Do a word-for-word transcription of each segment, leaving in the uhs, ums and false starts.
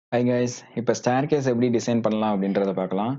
Hi guys, இப்போ staircase எப்படி design பண்ணலாம் அப்படின்றத பார்க்கலாம்.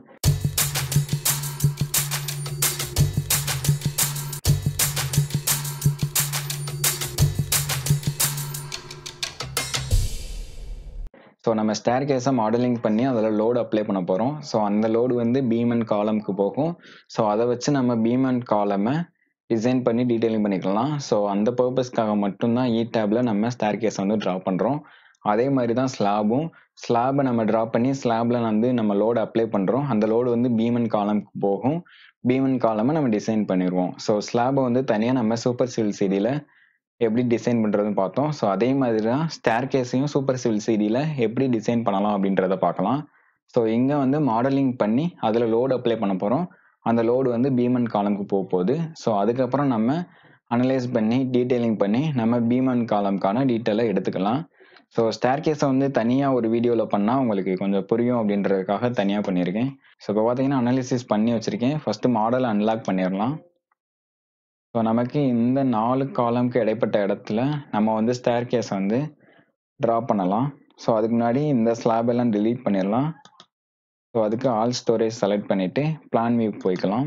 ஸோ நம்ம ஸ்டேர்கேஸை மாடலிங் பண்ணி அதில் லோடு அப்ளை பண்ண போகிறோம். ஸோ அந்த லோடு வந்து பீம் அண்ட் காலம்க்கு போகும். ஸோ அதை வச்சு நம்ம பீம் அண்ட் காலமை டிசைன் பண்ணி டீட்டெயிலிங் பண்ணிக்கலாம். ஸோ அந்த பர்பஸ்க்காக மட்டும்தான் இ டேப்ல நம்ம ஸ்டேர்கேஸை வந்து ட்ரா பண்ணுறோம். அதே மாதிரி தான் ஸ்லாபும் ஸ்லாபை நம்ம ட்ரா பண்ணி ஸ்லாப்ல வந்து நம்ம லோடு அப்ளை பண்ணுறோம். அந்த லோடு வந்து பீம் அண்ட் காலம்க்கு போகும். பீம் அண்ட் காலமை நம்ம டிசைன் பண்ணிடுவோம். ஸோ ஸ்லாபை வந்து தனியாக நம்ம சூப்பர் சிவில் சிடியில் எப்படி டிசைன் பண்ணுறதுன்னு பார்த்தோம். ஸோ அதே மாதிரி தான் ஸ்டேர்கேஸையும் சூப்பர் சிவில் சிடியில் எப்படி டிசைன் பண்ணலாம் அப்படின்றத பார்க்கலாம். ஸோ இங்கே வந்து மாடலிங் பண்ணி அதில் லோடு அப்ளை பண்ண போகிறோம். அந்த லோடு வந்து பீம் அண்ட் காலம்க்கு போக போகுது. ஸோ அதுக்கப்புறம் நம்ம அனலைஸ் பண்ணி டீட்டெயிலிங் பண்ணி நம்ம பீம் அண்ட் காலம்க்கான டீட்டெயிலை எடுத்துக்கலாம். ஸோ ஸ்டேர்கேஸை வந்து தனியாக ஒரு வீடியோவில் பண்ணால் உங்களுக்கு கொஞ்சம் புரியும் அப்படின்றதுக்காக தனியாக பண்ணியிருக்கேன். ஸோ இப்போ பார்த்தீங்கன்னா அனாலிசிஸ் பண்ணி வச்சுருக்கேன். ஃபஸ்ட்டு மாடலை அன்லாக் பண்ணிடலாம். ஸோ நமக்கு இந்த நாலு காலம்க்கு இடைப்பட்ட இடத்துல நம்ம வந்து ஸ்டேர்கேஸை வந்து ட்ரா பண்ணலாம். ஸோ அதுக்கு முன்னாடி இந்த ஸ்லாப் எல்லாம் டிலீட் பண்ணிடலாம். ஸோ அதுக்கு ஆல் ஸ்டோரேஜ் செலக்ட் பண்ணிவிட்டு பிளான் வியூக்கு போய்க்கலாம்.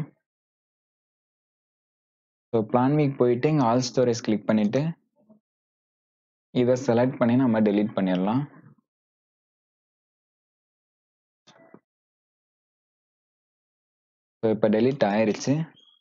ஸோ பிளான் வியூக்கு போயிட்டு இங்கே ஆல் ஸ்டோரேஜ் கிளிக் பண்ணிவிட்டு இதை செலக்ட் பண்ணி நம்ம டெலீட் பண்ணிடலாம். ஸோ இப்போ டெலீட் ஆயிடுச்சு.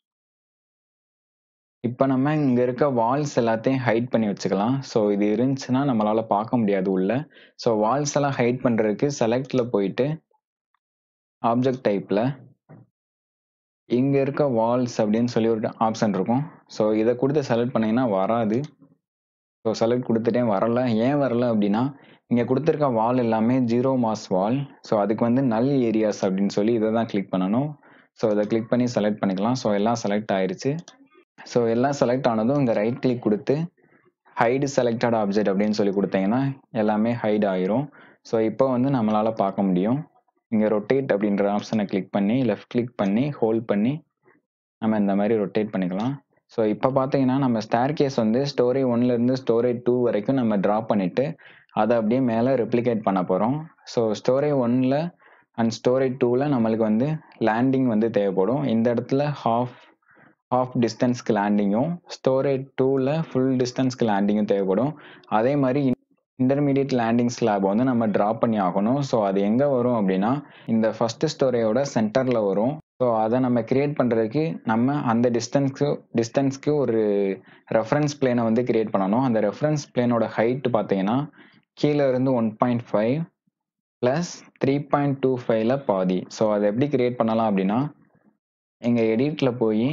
இப்போ நம்ம இங்கே இருக்க வால்ஸ் எல்லாத்தையும் ஹைட் பண்ணி வச்சுக்கலாம். ஸோ இது இருந்துச்சுன்னா நம்மளால் பார்க்க முடியாது உள்ள. ஸோ வால்ஸ் எல்லாம் ஹைட் பண்ணுறதுக்கு செலக்டில் போயிட்டு ஆப்ஜெக்ட் டைப்பில் இங்கே இருக்க வால்ஸ் அப்படின்னு சொல்லி ஒரு ஆப்ஷன் இருக்கும். ஸோ இதை கொடுத்து செலக்ட் பண்ணிங்கன்னா வராது. ஸோ செலக்ட் கொடுத்துட்டே வரல. ஏன் வரல அப்படின்னா இங்கே கொடுத்துருக்க வால் எல்லாமே ஜீரோ மாஸ் வால். ஸோ அதுக்கு வந்து நல் ஏரியாஸ் அப்படின்னு சொல்லி இதை தான் கிளிக் பண்ணணும். ஸோ இதை கிளிக் பண்ணி செலக்ட் பண்ணிக்கலாம். ஸோ எல்லாம் செலக்ட் ஆயிடுச்சு. ஸோ எல்லாம் செலக்ட் ஆனதும் இங்கே ரைட் கிளிக் கொடுத்து ஹைடு செலக்டட் ஆப்ஜெக்ட் அப்படின்னு சொல்லி கொடுத்தீங்கன்னா எல்லாமே ஹைட் ஆயிரும். ஸோ இப்போ வந்து நம்மளால் பார்க்க முடியும். இங்கே ரொட்டேட் அப்படின்ற ஆப்ஷனை கிளிக் பண்ணி லெஃப்ட் கிளிக் பண்ணி ஹோல்ட் பண்ணி நம்ம இந்த மாதிரி ரொட்டேட் பண்ணிக்கலாம். ஸோ இப்போ பார்த்தீங்கன்னா நம்ம ஸ்டேர்கேஸ் வந்து ஸ்டோரேஜ் ஒன்லேருந்து ஸ்டோரேஜ் டூ வரைக்கும் நம்ம ட்ரா பண்ணிவிட்டு அதை அப்படியே மேலே ரெப்ளிகேட் பண்ண போகிறோம். ஸோ ஸ்டோரேஜ் ஒன்னில் அண்ட் ஸ்டோரேஜ் டூவில் நம்மளுக்கு வந்து லேண்டிங் வந்து தேவைப்படும். இந்த இடத்துல ஹாஃப் ஹாஃப் டிஸ்டன்ஸ்க்கு லேண்டிங்கும் ஸ்டோரேஜ் டூவில் ஃபுல் டிஸ்டன்ஸ்க்கு லேண்டிங்கும் தேவைப்படும். அதே மாதிரி இன்டர்மீடியட் லேண்டிங் ஸ்லாப் வந்து நம்ம ட்ரா பண்ணி ஆகணும். ஸோ அது எங்கே வரும் அப்படின்னா இந்த ஃபர்ஸ்ட் ஸ்டோரேயோட சென்டரில் வரும். ஸோ அதை நம்ம கிரியேட் பண்ணுறதுக்கு நம்ம அந்த டிஸ்டன்ஸ்க்கு டிஸ்டன்ஸ்க்கு ஒரு ரெஃபரன்ஸ் பிளேனை வந்து கிரியேட் பண்ணணும். அந்த ரெஃபரன்ஸ் பிளேனோட ஹைட்டு பார்த்தீங்கன்னா கீழே இருந்து one point five plus three point two ஃபைவ்ல பாதி. ஸோ அதை எப்படி கிரியேட் பண்ணலாம் அப்படின்னா எங்கள் எடிட்டில் போய்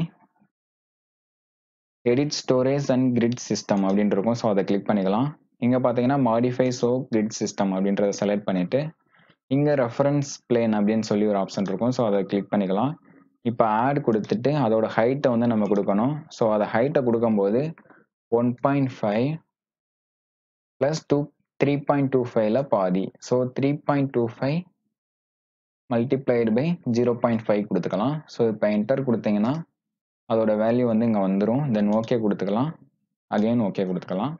edit storage and grid system அப்படின்னு இருக்கும். ஸோ அதை கிளிக் பண்ணிக்கலாம். இங்கே பார்த்தீங்கன்னா மாடிஃபை ஸோ கிரிட் சிஸ்டம் அப்படின்றத செலக்ட் பண்ணிவிட்டு இங்கே ரெஃபரன்ஸ் பிளேன் அப்படின்னு சொல்லி ஒரு ஆப்ஷன் இருக்கும். ஸோ அதை கிளிக் பண்ணிக்கலாம். இப்போ ஆட் கொடுத்துட்டு அதோட ஹைட்டை வந்து நம்ம கொடுக்கணும். ஸோ அதை ஹைட்டை கொடுக்கும்போது one point five plus two three point two ஃபைவ்ல பாதி. So three point two five multiplied by zero point five கொடுத்துக்கலாம். ஸோ இப்போ என்டர் கொடுத்தீங்கன்னா அதோட வேல்யூ வந்து இங்கே வந்துடும். தென் ஓகே கொடுத்துக்கலாம். அகைன் ஓகே கொடுத்துக்கலாம்.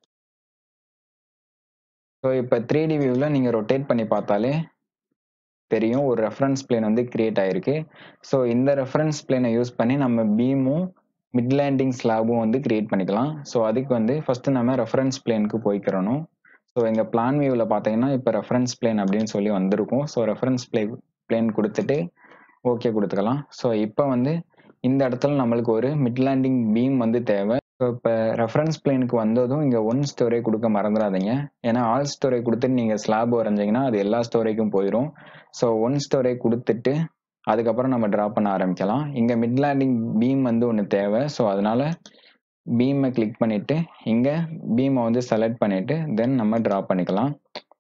ஸோ இப்போ த்ரீ டி வியூவில் நீங்கள் ரொட்டேட் பண்ணி பார்த்தாலே தெரியும் ஒரு ரெஃபரன்ஸ் பிளேன் வந்து கிரியேட் ஆகிருக்கு. ஸோ இந்த ரெஃபரன்ஸ் பிளேனை யூஸ் பண்ணி நம்ம பீமும் மிட் லேண்டிங் ஸ்லாபும் வந்து கிரியேட் பண்ணிக்கலாம். ஸோ அதுக்கு வந்து ஃபஸ்ட்டு நம்ம ரெஃபரன்ஸ் பிளேனுக்கு போய்க்கிறணும். ஸோ எங்கள் பிளான் வியூவில் பார்த்தீங்கன்னா இப்போ ரெஃபரன்ஸ் பிளேன் அப்படின்னு சொல்லி வந்திருக்கும். ஸோ ரெஃபரன்ஸ் பிளே பிளேன் கொடுத்துட்டு ஓகே கொடுத்துக்கலாம். ஸோ இப்போ வந்து இந்த இடத்துல நம்மளுக்கு ஒரு மிட் லேண்டிங் பீம் வந்து தேவை. ஸோ இப்போ ரெஃபரன்ஸ் பிளேனுக்கு வந்ததும் இங்கே ஒன் ஸ்டோரே கொடுக்க மறந்துடாதீங்க. ஏன்னா ஆல் ஸ்டோரே கொடுத்துட்டு நீங்கள் ஸ்லாப் வரைஞ்சிங்கன்னா அது எல்லா ஸ்டோரேக்கும் போயிடும். ஸோ ஒன் ஸ்டோரே கொடுத்துட்டு அதுக்கப்புறம் நம்ம ட்ரா பண்ண ஆரம்பிக்கலாம். இங்கே மிட் லேண்டிங் பீம் வந்து ஒன்று தேவை. ஸோ அதனால பீமை கிளிக் பண்ணிவிட்டு இங்கே பீமை வந்து செலக்ட் பண்ணிவிட்டு தென் நம்ம ட்ரா பண்ணிக்கலாம்.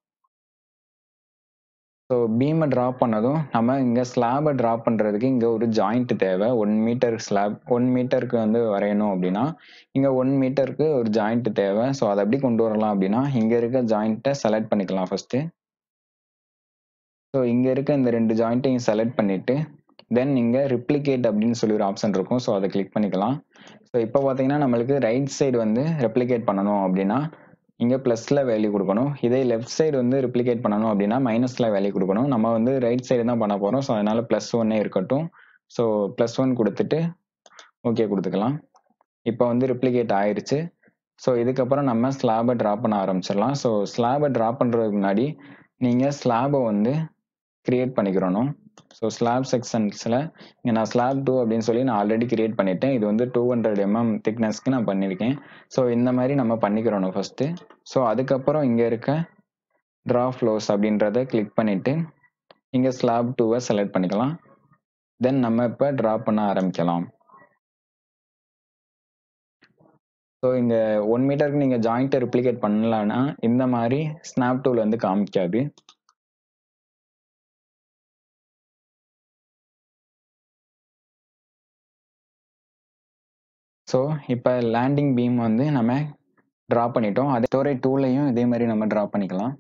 ஸோ பீமை ட்ரா பண்ணதும் நம்ம இங்கே ஸ்லாபை ட்ரா பண்ணுறதுக்கு இங்கே ஒரு ஜாயிண்ட் தேவை. ஒன் மீட்டர் ஸ்லாப் ஒன் மீட்டருக்கு வந்து வரையணும் அப்படின்னா இங்கே ஒன் மீட்டருக்கு ஒரு ஜாயிண்ட் தேவை. ஸோ அதை எப்படி கொண்டு வரலாம் அப்படின்னா இங்கே இருக்க ஜாயிண்ட்டை செலக்ட் பண்ணிக்கலாம் ஃபஸ்ட்டு. ஸோ இங்கே இருக்க இந்த ரெண்டு ஜாயிண்ட்டையும் செலக்ட் பண்ணிவிட்டு தென் இங்கே ரெப்ளிகேட் அப்படின்னு சொல்லி ஒரு ஆப்ஷன் இருக்கும். ஸோ அதை கிளிக் பண்ணிக்கலாம். ஸோ இப்போ பார்த்தீங்கன்னா நம்மளுக்கு ரைட் சைடு வந்து ரெப்ளிகேட் பண்ணணும் அப்படின்னா இங்கே ப்ளஸில் வேல்யூ கொடுக்கணும். இதே லெஃப்ட் சைடு வந்து ரிப்ளிகேட் பண்ணணும் அப்படின்னா மைனஸில் வேல்யூ கொடுக்கணும். நம்ம வந்து ரைட் சைடு தான் பண்ண போகிறோம். ஸோ அதனால் ப்ளஸ் ஒன்னே இருக்கட்டும். ஸோ ப்ளஸ் ஒன் கொடுத்துட்டு ஓகே கொடுத்துக்கலாம். இப்போ வந்து ரிப்ளிகேட் ஆயிடுச்சு. ஸோ இதுக்கப்புறம் நம்ம ஸ்லாபை ட்ரா பண்ண ஆரம்பிச்சிடலாம். ஸோ ஸ்லாபை ட்ரா பண்ணுறதுக்கு முன்னாடி நீங்கள் ஸ்லாபை வந்து கிரியேட் பண்ணிக்கிறணும். ஸோ ஸ்லாப் செக்ஷன்ஸில் இங்கே நான் ஸ்லாப் டூ அப்படின்னு சொல்லி நான் ஆல்ரெடி கிரியேட் பண்ணிட்டேன். இது வந்து டூ ஹண்ட்ரட் எம்எம் திக்னஸ்க்கு நான் பண்ணியிருக்கேன். ஸோ இந்த மாதிரி நம்ம பண்ணிக்கிறணும் ஃபஸ்ட்டு. ஸோ அதுக்கப்புறம் இங்கே இருக்க ட்ரா ஃப்ளோஸ் அப்படின்றத கிளிக் பண்ணிவிட்டு இங்கே ஸ்லாப் டூவை செலக்ட் பண்ணிக்கலாம். தென் நம்ம இப்போ ட்ரா பண்ண ஆரம்பிக்கலாம். ஸோ இங்கே ஒன் மீட்டருக்கு நீங்கள் ஜாயிண்ட்டை ரிப்ளிகேட் பண்ணலான்னா இந்த மாதிரி ஸ்னாப் டூல் வந்து காமிக்காது. ஸோ இப்போ லேண்டிங் பீம் வந்து நம்ம ட்ரா பண்ணிட்டோம். அதே ஸ்டோரேஜ் டூலையும் இதே மாதிரி நம்ம ட்ரா பண்ணிக்கலாம்.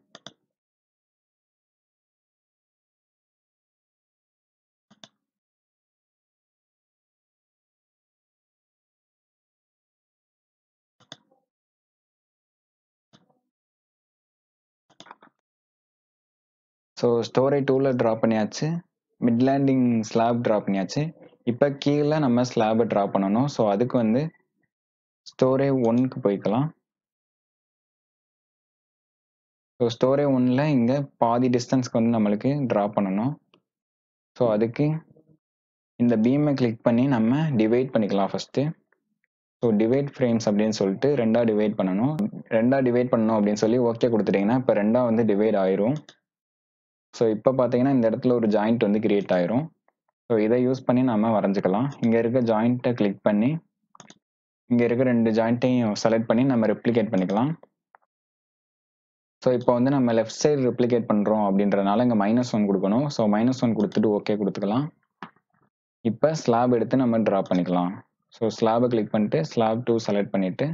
ஸோ ஸ்டோரேஜ் டூவில் ட்ரா பண்ணியாச்சு. மிட் லேண்டிங் ஸ்லாப் ட்ரா பண்ணியாச்சு. இப்போ கீழே நம்ம ஸ்லாபை ட்ரா பண்ணணும். ஸோ அதுக்கு வந்து ஸ்டோரேஜ் ஒன்னுக்கு போய்க்கலாம். ஸோ ஸ்டோரேஜ் ஒன்னில் இங்கே பாதி டிஸ்டன்ஸ்க்கு வந்து நம்மளுக்கு ட்ரா பண்ணணும். ஸோ அதுக்கு இந்த பீமை கிளிக் பண்ணி நம்ம டிவைட் பண்ணிக்கலாம் ஃபஸ்ட்டு. ஸோ டிவைட் ஃப்ரேம்ஸ் அப்படின்னு சொல்லிட்டு ரெண்டாக டிவைட் பண்ணணும். ரெண்டாக டிவைட் பண்ணணும் அப்படின்னு சொல்லி ஓகே கொடுத்துட்டிங்கன்னா இப்போ ரெண்டாக வந்து டிவைட் ஆயிரும். ஸோ இப்போ பார்த்தீங்கன்னா இந்த இடத்துல ஒரு ஜாயிண்ட் வந்து கிரியேட் ஆயிரும். ஸோ இதை யூஸ் பண்ணி நம்ம வரைஞ்சிக்கலாம். இங்கே இருக்க ஜாயிண்ட்டை கிளிக் பண்ணி இங்கே இருக்க ரெண்டு ஜாயிண்ட்டையும் செலக்ட் பண்ணி நம்ம ரெப்ளிகேட் பண்ணிக்கலாம். ஸோ இப்போ வந்து நம்ம லெஃப்ட் சைடு ரெப்ளிகேட் பண்ணுறோம் அப்படின்றனால இங்கே மைனஸ் ஒன் கொடுக்கணும். ஸோ மைனஸ் ஒன் கொடுத்துட்டு ஓகே கொடுத்துக்கலாம். இப்போ ஸ்லாப் எடுத்து நம்ம ட்ரா பண்ணிக்கலாம். ஸோ ஸ்லாபை கிளிக் பண்ணிட்டு ஸ்லாப் டூ செலக்ட் பண்ணிவிட்டு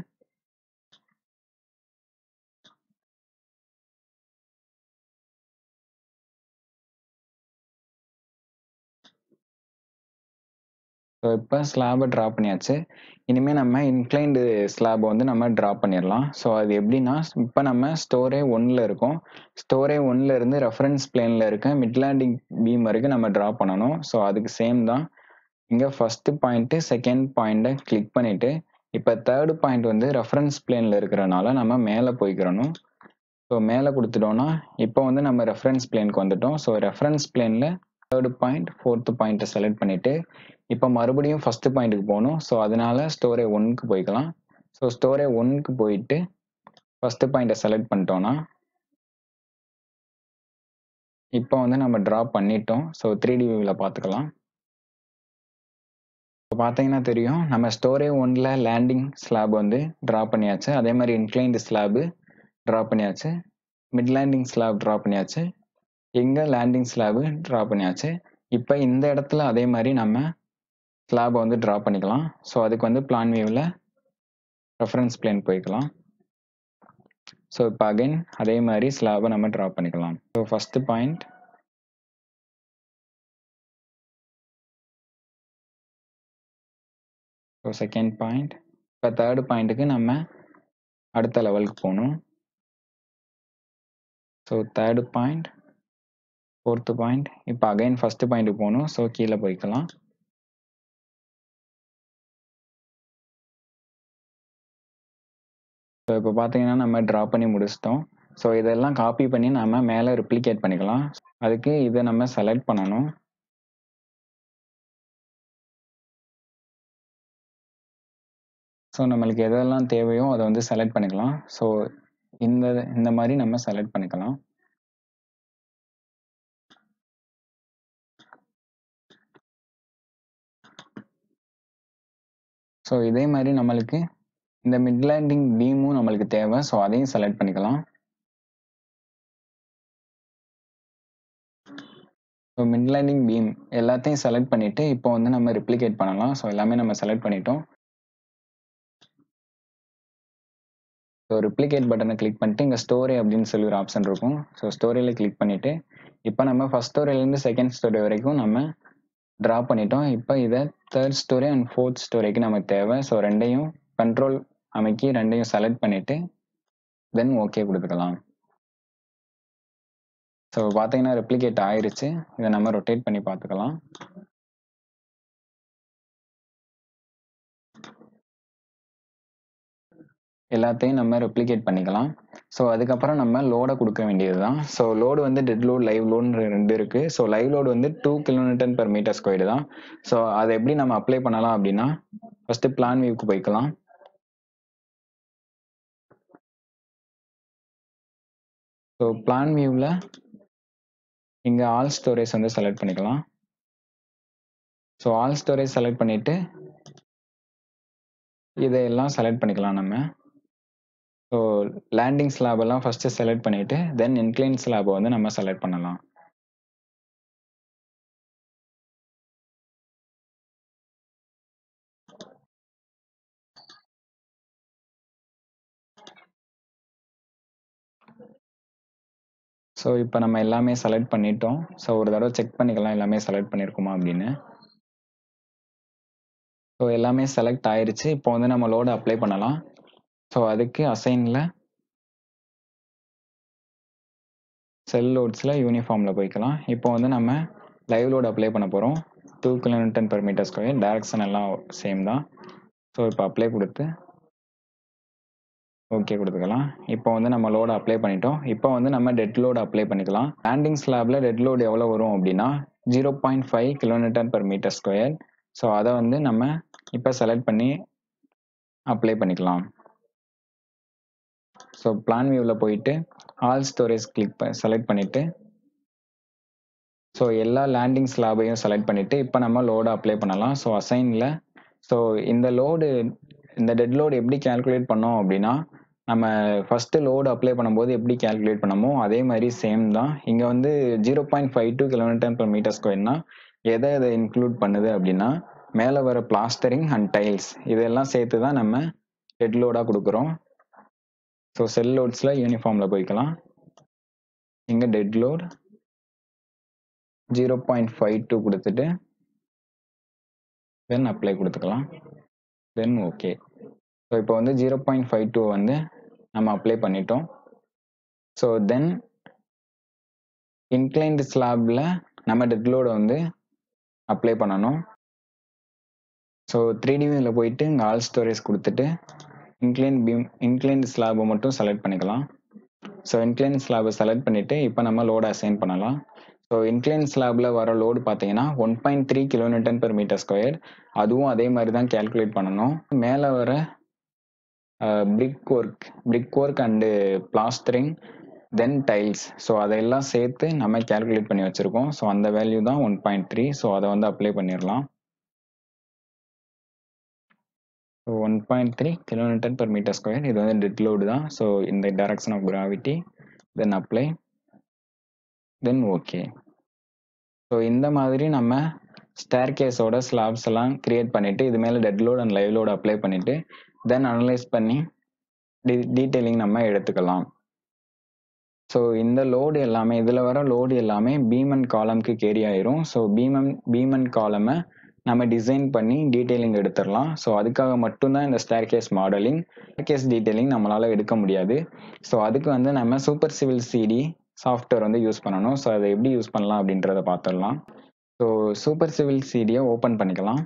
ஸோ இப்போ ஸ்லாபை ட்ரா பண்ணியாச்சு. இனிமேல் நம்ம இன்க்ளைன்டு ஸ்லாபை வந்து நம்ம ட்ரா பண்ணிடலாம். ஸோ அது எப்படின்னா இப்போ நம்ம ஸ்டோரேஜ் ஒன்னில் இருக்கோம். ஸ்டோரேஜ் ஒன்னில் இருந்து ரெஃபரன்ஸ் பிளேனில் இருக்க மிட் லேண்டிங் பீம் வரைக்கும் நம்ம ட்ரா பண்ணணும். ஸோ அதுக்கு சேம் தான். இங்கே ஃபஸ்ட்டு பாயிண்ட்டு செகண்ட் பாயிண்ட்டை கிளிக் பண்ணிவிட்டு இப்போ தேர்டு பாயிண்ட் வந்து ரெஃபரன்ஸ் பிளேனில் இருக்கிறனால நம்ம மேலே போய்க்கிறணும். ஸோ மேலே கொடுத்துட்டோன்னா இப்போ வந்து நம்ம ரெஃபரன்ஸ் பிளேனுக்கு வந்துட்டோம். ஸோ ரெஃபரன்ஸ் பிளேனில் தேர்டு பாயிண்ட் ஃபோர்த்து பாயிண்ட்டை செலக்ட் பண்ணிவிட்டு இப்போ மறுபடியும் ஃபஸ்ட்டு பாயிண்ட்டுக்கு போகணும். ஸோ அதனால ஸ்டோரேஜ் ஒன்னுக்கு போய்க்கலாம். ஸோ ஸ்டோரேஜ் ஒன்னுக்கு போயிட்டு ஃபஸ்ட்டு பாயிண்ட்டை செலக்ட் பண்ணிட்டோன்னா இப்போ வந்து நம்ம ட்ரா பண்ணிட்டோம். ஸோ த்ரீ டி வியூவில் பார்த்துக்கலாம். இப்போ பார்த்தீங்கன்னா தெரியும் நம்ம ஸ்டோரேஜ் ஒன்னில் லேண்டிங் ஸ்லாப் வந்து ட்ரா பண்ணியாச்சு. அதே மாதிரி இன்க்ளைன்டு ஸ்லாபு ட்ரா பண்ணியாச்சு. மிட் லேண்டிங் ஸ்லாப் ட்ரா பண்ணியாச்சு. எங்கே லேண்டிங் ஸ்லாபு ட்ரா பண்ணியாச்சு. இப்போ இந்த இடத்துல அதே மாதிரி நம்ம ஸ்லாபை வந்து ட்ரா பண்ணிக்கலாம். ஸோ அதுக்கு வந்து பிளான் வியூவில் ரெஃபரன்ஸ் பிளேன் போய்க்கலாம். ஸோ இப்போ அகைன் அதே மாதிரி ஸ்லாபை நம்ம ட்ரா பண்ணிக்கலாம். So first point so second point இப்போ தேர்டு பாயிண்ட்டுக்கு நம்ம அடுத்த லெவலுக்கு போகணும். So third point fourth point இப்போ அகைன் ஃபஸ்ட்டு பாயிண்ட்டுக்கு போகணும். ஸோ கீழே போய்க்கலாம். ஸோ இப்போ பார்த்தீங்கன்னா நம்ம ட்ரா பண்ணி முடிச்சிட்டோம். ஸோ இதெல்லாம் காப்பி பண்ணி நம்ம மேலே ரிப்ளிகேட் பண்ணிக்கலாம். அதுக்கு இதை நம்ம செலக்ட் பண்ணணும். ஸோ நம்மளுக்கு எதெல்லாம் தேவையோ அதை வந்து செலக்ட் பண்ணிக்கலாம். ஸோ இந்த இந்த மாதிரி நம்ம செலக்ட் பண்ணிக்கலாம். ஸோ இதே மாதிரி நம்மளுக்கு இந்த மிட் லேண்டிங் பீமும் நம்மளுக்கு தேவை. ஸோ அதையும் செலக்ட் பண்ணிக்கலாம். ஸோ மிட் லேண்டிங் பீம் எல்லாத்தையும் செலக்ட் பண்ணிவிட்டு இப்போ வந்து நம்ம ரிப்ளிகேட் பண்ணலாம். ஸோ எல்லாமே நம்ம செலக்ட் பண்ணிட்டோம். ஸோ ரிப்ளிகேட் பட்டனை கிளிக் பண்ணிட்டு இங்கே ஸ்டோரி அப்படின்னு சொல்லி ஒரு ஆப்ஷன் இருக்கும். ஸோ ஸ்டோரியில் கிளிக் பண்ணிவிட்டு இப்போ நம்ம ஃபஸ்ட் ஸ்டோரியிலேருந்து செகண்ட் ஸ்டோரி வரைக்கும் நம்ம ட்ரா பண்ணிட்டோம். இப்போ இதை தேர்ட் ஸ்டோரி அண்ட் ஃபோர்த் ஸ்டோரிக்கு நமக்கு தேவை. ஸோ ரெண்டையும் கண்ட்ரோல் அமைக்கி ரெண்டையும் செலக்ட் பண்ணிவிட்டு தென் ஓகே கொடுத்துக்கலாம். ஸோ பார்த்தீங்கன்னா ரெப்ளிகேட் ஆயிருச்சு. இதை நம்ம ரொட்டேட் பண்ணி பார்த்துக்கலாம். எல்லாத்தையும் நம்ம ரெப்ளிகேட் பண்ணிக்கலாம். ஸோ அதுக்கப்புறம் நம்ம லோடை கொடுக்க வேண்டியது தான். ஸோ லோடு வந்து டெட் லோட் லைவ் லோடுன்னு ரெண்டு இருக்கு. ஸோ லைவ் லோடு வந்து two kilometer per meter squared தான். ஸோ அதை எப்படி நம்ம அப்ளை பண்ணலாம் அப்படின்னா ஃபர்ஸ்ட் பிளான் வியூக்கு போய்க்கலாம். ஸோ பிளான் வியூவில் இங்கே ஆல் ஸ்டோரேஜ் வந்து செலக்ட் பண்ணிக்கலாம். ஸோ ஆல் ஸ்டோரேஜ் செலக்ட் பண்ணிட்டு இதையெல்லாம் செலக்ட் பண்ணிக்கலாம் நம்ம. ஸோ லேண்டிங் ஸ்லாப் எல்லாம் ஃபர்ஸ்ட் செலக்ட் பண்ணிட்டு தென் இன்க்ளைன் ஸ்லாபை வந்து நம்ம செலக்ட் பண்ணலாம். ஸோ இப்போ நம்ம எல்லாமே செலக்ட் பண்ணிட்டோம். ஸோ ஒரு தடவை செக் பண்ணிக்கலாம் எல்லாமே செலக்ட் பண்ணியிருக்குமா அப்படின்னு. ஸோ எல்லாமே செலக்ட் ஆயிருச்சு. இப்போ வந்து நம்ம லோடு அப்ளை பண்ணலாம். ஸோ அதுக்கு அசைனில் செல் லோட்ஸில் யூனிஃபார்மில் போய்க்கலாம். இப்போ வந்து நம்ம லைவ் லோடு அப்ளை பண்ண போகிறோம். Two kilometer per meter square, direction எல்லாம் சேம் தான். ஸோ இப்போ அப்ளை கொடுத்து ஓகே கொடுத்துக்கலாம். இப்போ வந்து நம்ம லோடு அப்ளை பண்ணிட்டோம். இப்போ வந்து நம்ம டெட் லோடு அப்ளை பண்ணிக்கலாம். லேண்டிங் ஸ்லாப்ல டெட் லோடு எவ்வளோ வரும் அப்படின்னா zero point five kilometer per meter square. So அதை வந்து நம்ம இப்போ செலக்ட் பண்ணி அப்ளை பண்ணிக்கலாம். ஸோ பிளான் வியூவில் போயிட்டு ஆல் ஸ்டோரேஜ் கிளிக் செலக்ட் பண்ணிட்டு ஸோ எல்லா லேண்டிங் ஸ்லாபையும் செலக்ட் பண்ணிட்டு இப்போ நம்ம லோடு அப்ளை பண்ணலாம். ஸோ அசைனில் ஸோ இந்த லோடு இந்த டெட் லோடு எப்படி கேல்குலேட் பண்ணோம் அப்படின்னா நம்ம ஃபஸ்ட்டு லோடு அப்ளை பண்ணும்போது எப்படி கேல்குலேட் பண்ணமோ அதே மாதிரி சேம் தான். இங்கே வந்து zero point five two kilometer per meter ஸ்கொயர்னா எதை எதை இன்க்ளூட் பண்ணுது அப்படின்னா மேலே வர பிளாஸ்டரிங் அண்ட் டைல்ஸ் இதெல்லாம் சேர்த்து தான் நம்ம டெட் லோடாக கொடுக்குறோம். ஸோ செல் லோட்ஸில் யூனிஃபார்மில் போய்க்கலாம். இங்கே dead load zero point five two கொடுத்துட்டு தென் அப்ளை கொடுத்துக்கலாம். தென் ஓகே. ஸோ இப்போ வந்து ஜீரோ பாயிண்ட் ஃபைவ் டூ வந்து நம்ம அப்ளை பண்ணிட்டோம். ஸோ தென் இன்க்ளைன்டு ஸ்லாபில் நம்ம டெட் லோடை வந்து அப்ளை பண்ணணும். ஸோ த்ரீ டி வியூவில் போயிட்டு இங்கே ஆல் ஸ்டோரேஜ் கொடுத்துட்டு இன்க்ளைன் பீம் இன்க்ளைன்டு ஸ்லாபை மட்டும் செலக்ட் பண்ணிக்கலாம். ஸோ இன்க்ளைன் ஸ்லாபை செலக்ட் பண்ணிவிட்டு இப்போ நம்ம லோடை அசைன் பண்ணலாம். ஸோ இன்க்ளைன் ஸ்லாபில் வர லோடு பார்த்தீங்கன்னா one point three kilometer per meter square. அதுவும் அதே மாதிரி தான் கேல்குலேட் பண்ணணும். மேலே வர brick work brick work and plastering then tiles so அதையெல்லாம் சேர்த்து நம்ம கேல்குலேட் பண்ணி வச்சுருக்கோம். ஸோ அந்த வேல்யூ தான் ஒன் பாயிண்ட் த்ரீ. ஸோ அதை வந்து அப்ளை பண்ணிடலாம். So one point three kilometer per meter square இது வந்து டெட் லோடு தான். ஸோ இந்த direction of gravity then apply then okay. So இந்த மாதிரி நம்ம ஸ்டேர் கேஸோட ஸ்லாப்ஸ் எல்லாம் கிரியேட் பண்ணிவிட்டு இது மேலே dead load and live load apply பண்ணிவிட்டு தென் அனலைஸ் பண்ணி டி டீட்டெயிலிங் நம்ம எடுத்துக்கலாம். ஸோ இந்த லோடு எல்லாமே இதில் வர லோடு எல்லாமே பீம் அண்ட் காலம்க்கு கேரி ஆயிரும். So beam and beam and காலமை நம்ம டிசைன் பண்ணி டீட்டெயிலிங் எடுத்துடலாம். ஸோ அதுக்காக மட்டும்தான் இந்த staircase modelling. Staircase detailing நம்மளால் எடுக்க முடியாது. ஸோ அதுக்கு வந்து நம்ம சூப்பர் சிவில் சிடி சாஃப்ட்வேர் வந்து யூஸ் பண்ணணும். ஸோ அதை எப்படி யூஸ் பண்ணலாம் அப்படின்றத பார்த்துடலாம். ஸோ சூப்பர் சிவில் சிடியை ஓப்பன் பண்ணிக்கலாம்.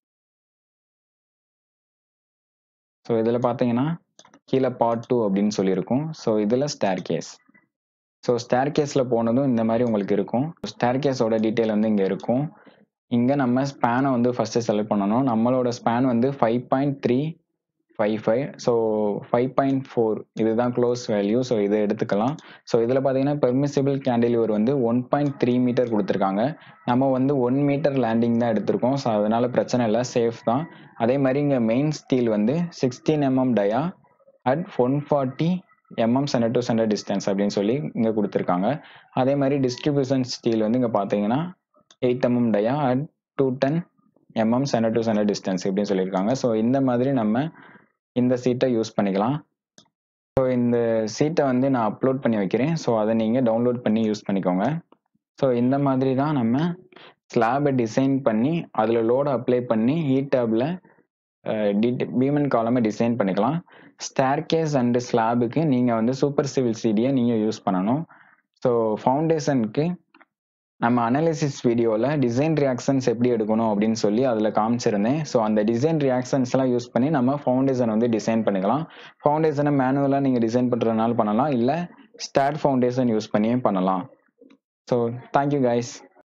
ஸோ இதில் பார்த்தீங்கன்னா கீழே பார்ட் டூ அப்படின்னு சொல்லியிருக்கும். ஸோ இதில் ஸ்டேர் கேஸ். ஸோ ஸ்டேர் கேஸில் போனதும் இந்த மாதிரி உங்களுக்கு இருக்கும். ஸ்டேர் கேஸோட டீட்டெயில் வந்து இங்கே இருக்கும். இங்கே நம்ம ஸ்பேனை வந்து ஃபஸ்ட்டு செலக்ட் பண்ணணும். நம்மளோட ஸ்பேன் வந்து five point three five five so five point four இதுதான் க்ளோஸ் வேல்யூ. ஸோ இதை எடுத்துக்கலாம். ஸோ இதில் பார்த்தீங்கன்னா பெர்மிசிபிள் கேண்டிலிவர் வந்து ஒன் பாயிண்ட் த்ரீ மீட்டர் கொடுத்துருக்காங்க. நம்ம வந்து ஒன் மீட்டர் லேண்டிங் தான் எடுத்திருக்கோம். ஸோ அதனால பிரச்சனை இல்லை, சேஃப் தான். அதே மாதிரி இங்கே மெயின் ஸ்டீல் வந்து sixteen MM dia at one forty MM centre to centre distance அப்படின்னு சொல்லி இங்கே கொடுத்துருக்காங்க. அதே மாதிரி டிஸ்ட்ரிபியூஷன் ஸ்டீல் வந்து இங்கே பார்த்தீங்கன்னா eight MM dia at two ten MM centre to centre distance இப்படின்னு சொல்லியிருக்காங்க. ஸோ இந்த மாதிரி நம்ம இந்த சீட்டை யூஸ் பண்ணிக்கலாம். ஸோ இந்த சீட்டை வந்து நான் அப்லோட் பண்ணி வைக்கிறேன். ஸோ அதை நீங்கள் டவுன்லோட் பண்ணி யூஸ் பண்ணிக்கோங்க. ஸோ இந்த மாதிரி தான் நம்ம ஸ்லாபை டிசைன் பண்ணி அதில் லோடை அப்ளை பண்ணி ஹீட் டேப்பில் பீம் அண்ட் காலமை டிசைன் பண்ணிக்கலாம். ஸ்டேர்கேஸ் அண்ட் ஸ்லாபுக்கு நீங்கள் வந்து சூப்பர் சிவில் சிடியை நீங்கள் யூஸ் பண்ணணும். ஸோ ஃபவுண்டேஷனுக்கு நம்ம அனாலிசிஸ் வீடியோவில் டிசைன் ரியாக்ஷன்ஸ் எப்படி எடுக்கணும் அப்படின்னு சொல்லி அதில் காமிச்சிருந்தேன். ஸோ அந்த டிசைன் ரியாக்ஷன்ஸ்லாம் யூஸ் பண்ணி நம்ம ஃபவுண்டேஷன் வந்து டிசைன் பண்ணிக்கலாம். ஃபவுண்டேஷனை மேனுவலாக நீங்கள் டிசைன் பண்ணுறதுனால பண்ணலாம், இல்லை ஸ்டார் ஃபவுண்டேஷன் யூஸ் பண்ணியே பண்ணலாம். So thank you guys.